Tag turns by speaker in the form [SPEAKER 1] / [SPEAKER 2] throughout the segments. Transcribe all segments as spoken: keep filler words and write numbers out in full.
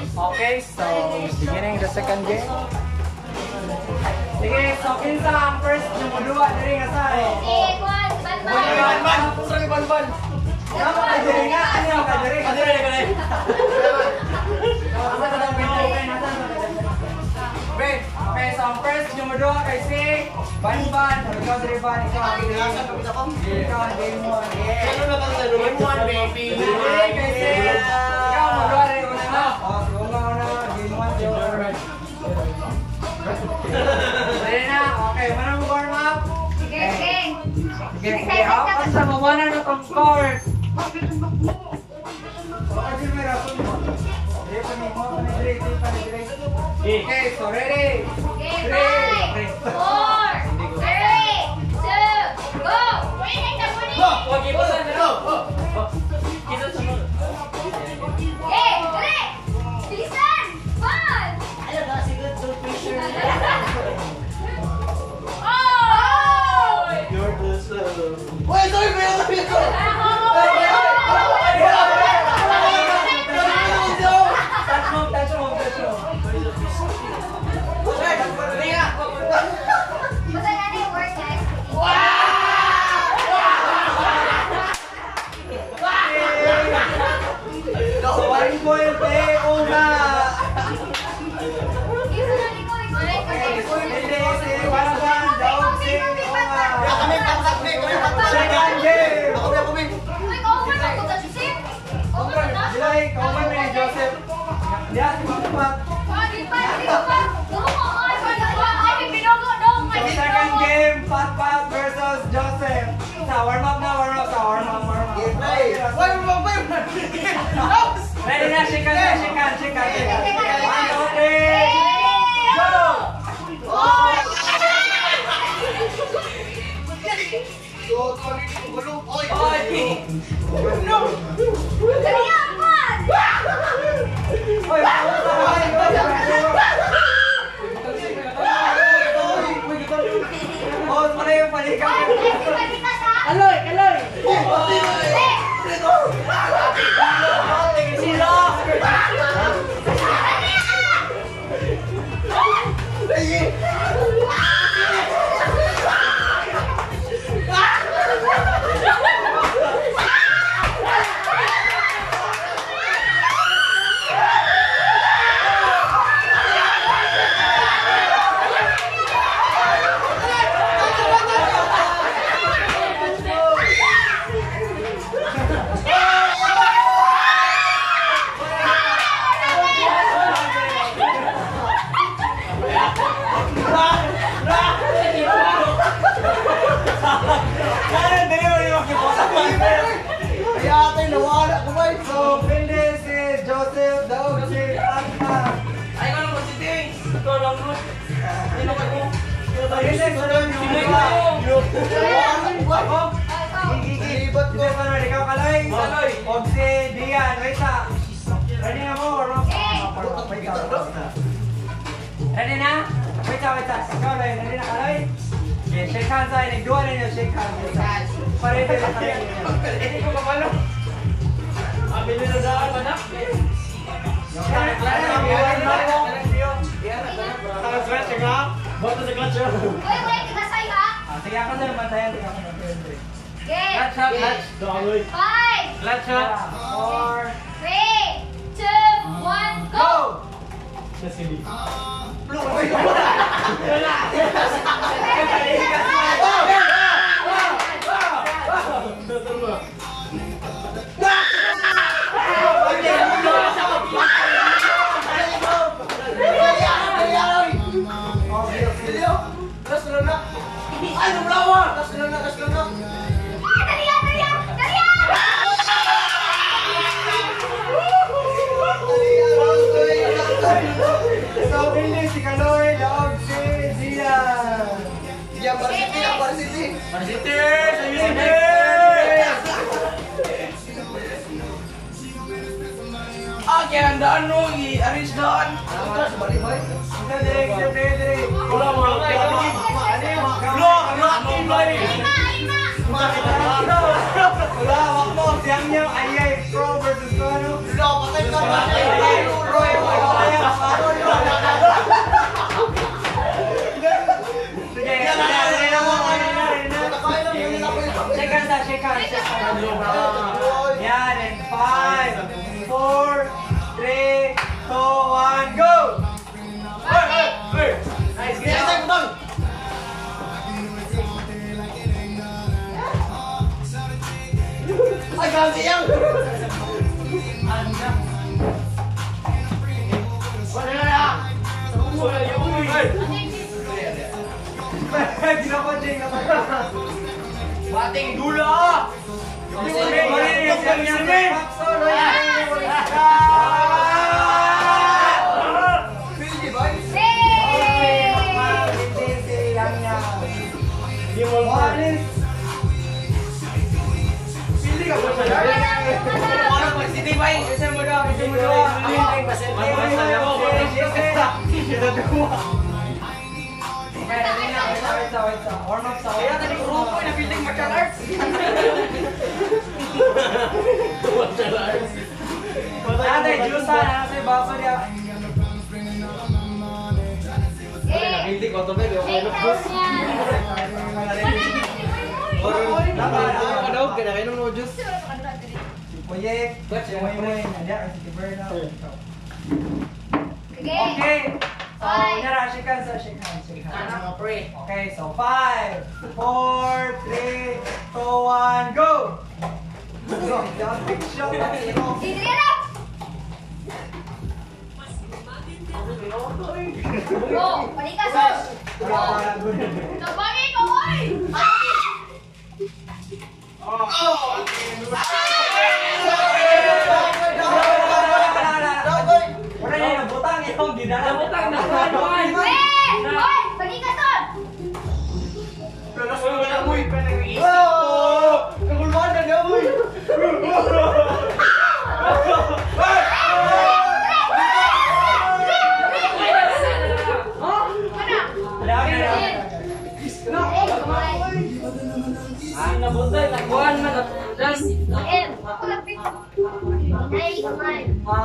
[SPEAKER 1] Okay, so beginning the second game. Sige, so kinsa ang first yung modua diri nga say.
[SPEAKER 2] Sige, Kwan, ban-ban.
[SPEAKER 1] Ban-ban, pusa ni ban-ban. Ano ka diri nga? Ano ka diri? Ka diri ka diri. Asa ka daw pinto kay nasa? Okay, okay, so ang first yung modua kay si ban-ban. Ikaw diri ban, ikaw ang diri. Ikaw ang game one.
[SPEAKER 3] Ano na ba sa game one, baby?
[SPEAKER 1] Kay si ikaw modua diri una na. Oh, una una game one. Ready na? Okay, mana mo warm up?
[SPEAKER 2] Sige, sige.
[SPEAKER 1] Sige, sige. Ako sa mawana na itong score. Okay, so ready?
[SPEAKER 2] Okay, five, four, three, two, go! Winning the winning!
[SPEAKER 3] Okay, bosan na. Kita sama.
[SPEAKER 2] Okay, three! Bilisan! One!
[SPEAKER 3] Ayo dah sigit to pressure.
[SPEAKER 2] Oh!
[SPEAKER 3] You're the slow. Wait, sorry, bro.
[SPEAKER 1] Touch mo, touch mo, touch mo.
[SPEAKER 2] Basta na yung word, guys.
[SPEAKER 1] One point, eh, una.
[SPEAKER 2] Isa na rin ko, ikaw rin ko.
[SPEAKER 1] Hindi, si Banaban, daw si Unga.
[SPEAKER 3] Kami pangkat ni, kami pangkat.
[SPEAKER 1] Second game.
[SPEAKER 3] Ako ba kami?
[SPEAKER 2] Uy, kauman ako ka, Joseph. Kauman na.
[SPEAKER 1] Dilay, kauman ni Joseph. Diya, si Makupat.
[SPEAKER 2] Ah, di pa, di pa. Duro mo, ay, ay, ay, ay, binogo, dong,
[SPEAKER 1] So,
[SPEAKER 2] ay,
[SPEAKER 1] second
[SPEAKER 2] binogo.
[SPEAKER 1] game, Pat Pat versus Joseph. Sa warm up na, warm up, sa warm up, warm up.
[SPEAKER 3] Why mo ba?
[SPEAKER 1] Ready na, shake hands, shake hands, shake hands, shake hands. One, two, three, go! Oy! No!
[SPEAKER 2] Dali yan, Kwan.
[SPEAKER 1] Oy, oh, pala yung palikang.
[SPEAKER 2] Ay, kasi balikas, ha?
[SPEAKER 1] Aloy, aloy!
[SPEAKER 2] Eh,
[SPEAKER 1] Sila! So, Pindes is Joseph, daog si Atma.
[SPEAKER 3] Ay, ko lang po si Ting. Ito lang mo. Sino ka mo?
[SPEAKER 1] Pindes na lang yung mga. Ako? Igigibot ko. Pindes na ikaw kalay.
[SPEAKER 3] Kaloy.
[SPEAKER 1] Og si Dian, wait na. Ready na mo, or ready na? Wait na, wait na. Ikaw lang, ready na kalay? Okay, shake hands tayo. Nagduwa na niyo, shake hands. Pareho na kayo.
[SPEAKER 3] Hindi ko kapalo. Abili na daan, anak. Bato sa clutch.
[SPEAKER 2] uy, uy, tigasay, ha?
[SPEAKER 1] Sige ako na, bantayan. Sige ako na.
[SPEAKER 2] Okay.
[SPEAKER 1] Clutch up, clutch.
[SPEAKER 3] Daloy.
[SPEAKER 2] Five,
[SPEAKER 1] Clutch up. Four.
[SPEAKER 2] three, two, one, go!
[SPEAKER 3] Sa sili.
[SPEAKER 2] Ah, dali yan, dali yan, dali yan!
[SPEAKER 1] So, Pindes si Kaloy, daog si Dian.
[SPEAKER 3] Varsity! Ah, kaya ang daan no, i-arrange daan.
[SPEAKER 1] Ito, direk, direk, direk.
[SPEAKER 3] Wala mo.
[SPEAKER 1] Ano yung
[SPEAKER 3] Look, look, look.
[SPEAKER 1] Wala, wak mo. Siyang niyo, ayay, pro versus ano?
[SPEAKER 3] Patay ka. siyang. Anda. Wala na. Wala yung uy.
[SPEAKER 1] Ginako, Jay, naman.
[SPEAKER 3] Bating dulo.
[SPEAKER 1] Hindi mo rin, marinig siya niya, Jay. Maxon, oy. Pili, boy.
[SPEAKER 2] Hey!
[SPEAKER 1] Hindi, si Yangya.
[SPEAKER 3] Di mo
[SPEAKER 1] Walis. Pili ka ba siya?
[SPEAKER 3] Ano pag si Tibay?
[SPEAKER 1] Kasi mo daw, kasi mo daw. Okay, dali na, wait, wait, wait, wait. Warm up sa
[SPEAKER 3] Kaya tadi grupo na building martial arts.
[SPEAKER 1] Ate, juice na, nasa basa niya.
[SPEAKER 2] Eh!
[SPEAKER 3] Hindi ko to ba?
[SPEAKER 2] Take time yan!
[SPEAKER 3] Ano daw kaya kayo no juice?
[SPEAKER 1] Project, si Moy-Moy, nandiyan, si Tiberna.
[SPEAKER 2] Sige!
[SPEAKER 1] Okay. So,
[SPEAKER 2] Five.
[SPEAKER 1] nara, shake hands, shake hands, shake hands.
[SPEAKER 3] Ano pre?
[SPEAKER 1] Okay, so five, four, three, two, one, go! Go, big shot.
[SPEAKER 2] Adriana! Go! Panikas! Go! Nabagi ka, oy!
[SPEAKER 1] Wala niya nabutang, itong dinala.
[SPEAKER 3] Nabutang, nabutang, nabutang.
[SPEAKER 2] Eh! Oy! Panikas doon!
[SPEAKER 3] Pero sa wala mo ipa nang iisip ko.
[SPEAKER 1] Oh! Nagulmaan na niya, boy!
[SPEAKER 3] Ah, nabutang, nakuhan man. Just
[SPEAKER 2] Eh! Ako lapit! Ay, kamay!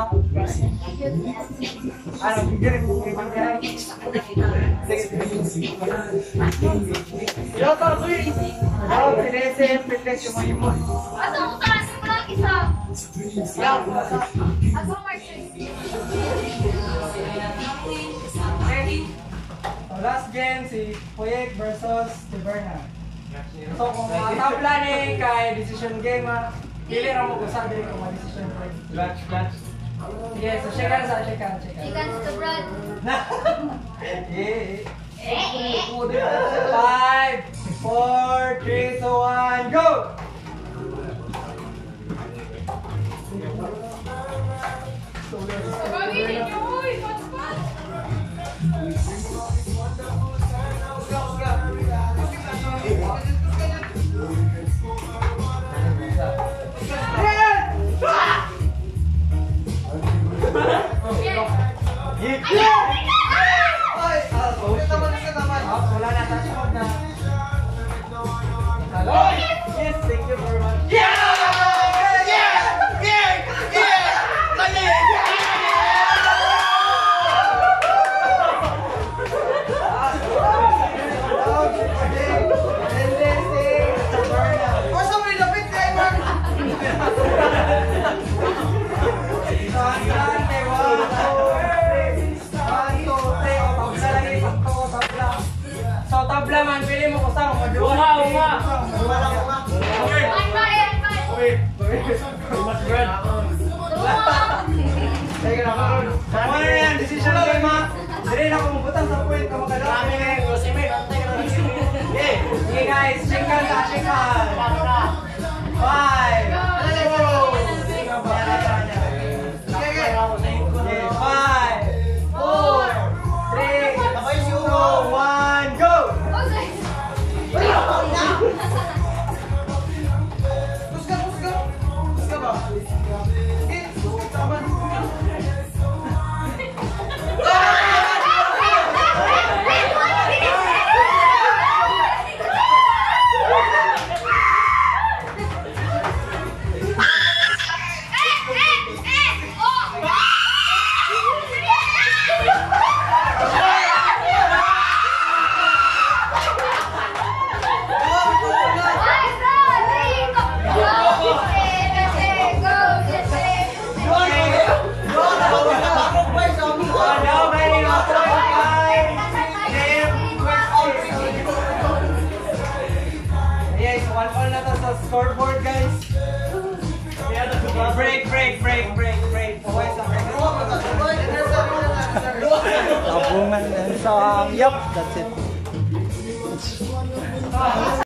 [SPEAKER 1] Ano, bigyan ko bigyan. Sige.
[SPEAKER 3] yo to pre.
[SPEAKER 1] Ano, pinese, pinese mo yung mo.
[SPEAKER 2] Asa mo taas mo lang isa?
[SPEAKER 3] Yo.
[SPEAKER 2] Asa mo Marcus?
[SPEAKER 1] So, last game, si Poyek versus Tiberna. So, kung mga tabla ni kay decision game, ah, pili ra mo kung saan dili ko ma-decision game.
[SPEAKER 3] Clutch, clutch.
[SPEAKER 1] Yes, so shake hands, ah, shake hands, shake hands.
[SPEAKER 2] Chicken to bread.
[SPEAKER 1] Eh,
[SPEAKER 2] Eh, eh.
[SPEAKER 1] Five, four, three, two, one, go!
[SPEAKER 2] Pagawin niyo, uy! Pat-pat!
[SPEAKER 1] Ay, ah, so, ah, wala na, touch out na. Hello? Yes, thank you very much. So, tabla man, pili mo kung saan mo.
[SPEAKER 3] Uma, uma.
[SPEAKER 1] Okay.
[SPEAKER 2] One by, one by.
[SPEAKER 1] Okay.
[SPEAKER 3] Too much bread.
[SPEAKER 1] Teka na, karon. Ano na yan? Decision game, ha? Dire na kung butang sa point ka makadami.
[SPEAKER 3] Kami na yung Rosemary. Antay ka na rin.
[SPEAKER 1] Okay, okay guys, shake hands, ah, shake hands. Five, four, okay, five, four, three, two, one, go!
[SPEAKER 2] Okay.
[SPEAKER 4] So, um, yup, that's it.